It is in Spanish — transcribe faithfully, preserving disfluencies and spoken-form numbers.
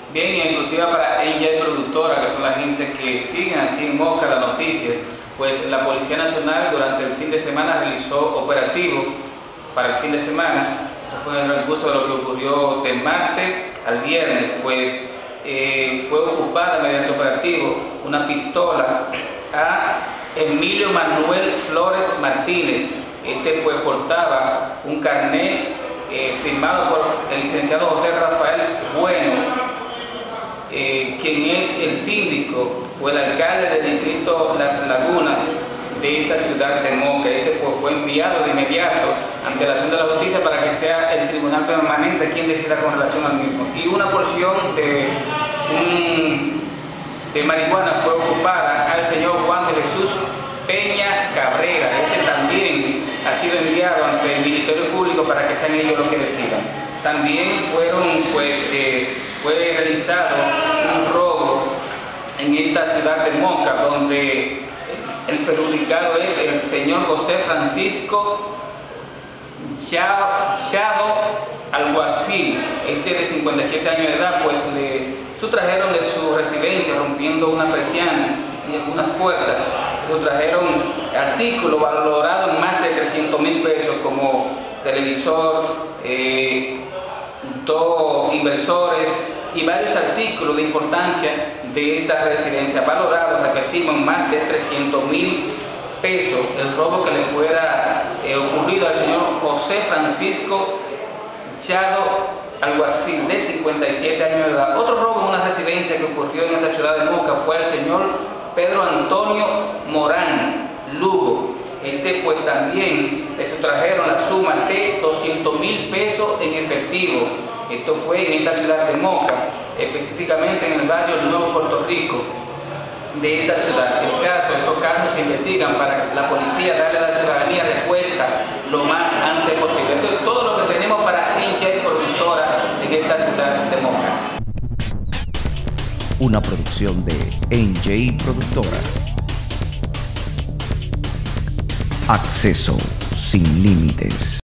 Bien, y inclusive para N J Productora, que son la gente que siguen aquí en Moca las noticias, pues la Policía Nacional durante el fin de semana realizó operativo para el fin de semana. Eso fue en el transcurso de lo que ocurrió del martes al viernes, pues eh, fue ocupada mediante operativo una pistola a Emilio Manuel Flores Martínez. Este pues portaba un carnet eh, firmado por el licenciado José Rafael Bueno, Eh, quien es el síndico o el alcalde del distrito Las Lagunas de esta ciudad de Moca. Este pues, fue enviado de inmediato ante la acción de la justicia para que sea el tribunal permanente quien decida con relación al mismo. Y una porción de, un, de marihuana fue ocupada al señor Juan de Jesús Peña Cabrera. Este también ha sido enviado ante el Ministerio Público para que sean ellos los que decidan. También fueron, pues, eh, fue realizado un robo en esta ciudad de Moca, donde el perjudicado es el señor José Francisco Chado Alguacil. Este de cincuenta y siete años de edad, pues le sustrajeron de su residencia rompiendo unas persianas y algunas puertas. Sustrajeron artículos valorados en más de trescientos mil pesos como televisor, eh, dos inversores y varios artículos de importancia de esta residencia, valorados, repetimos, en más de trescientos mil pesos. El robo que le fuera eh, ocurrido al señor José Francisco Chado Alguacil, de cincuenta y siete años de edad. Otro robo en una residencia que ocurrió en esta ciudad de Moca fue al señor Pedro Antonio Morán Lugo. Este pues también le sustrajeron la suma de doscientos mil pesos en efectivo. Esto fue en esta ciudad de Moca, específicamente en el barrio Nuevo Puerto Rico de esta ciudad. El caso, estos casos se investigan para la policía darle a la ciudadanía respuesta lo más antes posible. Esto es todo lo que tenemos para N J Productora en esta ciudad de Moca. Una producción de N J Productora. Acceso sin límites.